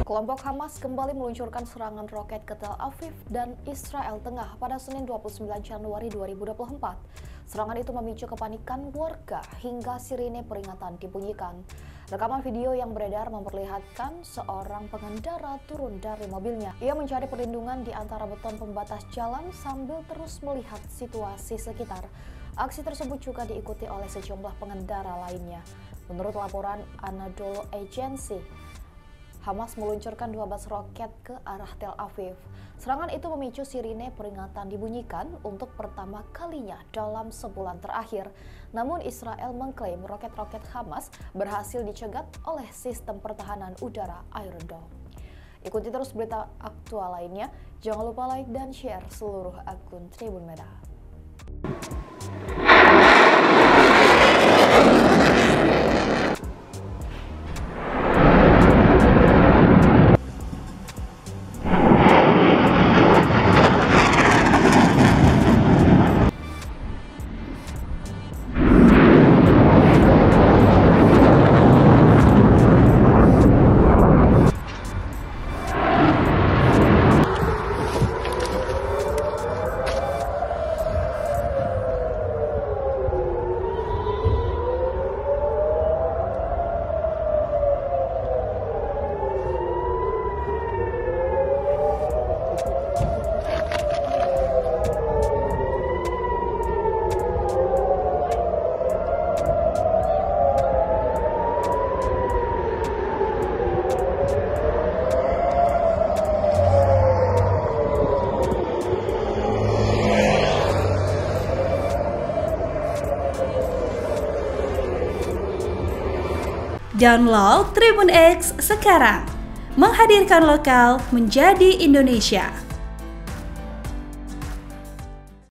Kelompok Hamas kembali meluncurkan serangan roket ke Tel Aviv dan Israel Tengah pada Senin 29 Januari 2024. Serangan itu memicu kepanikan warga hingga sirine peringatan dibunyikan. Rekaman video yang beredar memperlihatkan seorang pengendara turun dari mobilnya. Ia mencari perlindungan di antara beton pembatas jalan sambil terus melihat situasi sekitar. Aksi tersebut juga diikuti oleh sejumlah pengendara lainnya. Menurut laporan Anadolu Agency, Hamas meluncurkan 12 roket ke arah Tel Aviv. Serangan itu memicu sirine peringatan dibunyikan untuk pertama kalinya dalam sebulan terakhir. Namun Israel mengklaim roket-roket Hamas berhasil dicegat oleh sistem pertahanan udara Iron Dome. Ikuti terus berita aktual lainnya. Jangan lupa like dan share seluruh akun Tribun Merah. Download Tribun X sekarang, menghadirkan lokal menjadi Indonesia.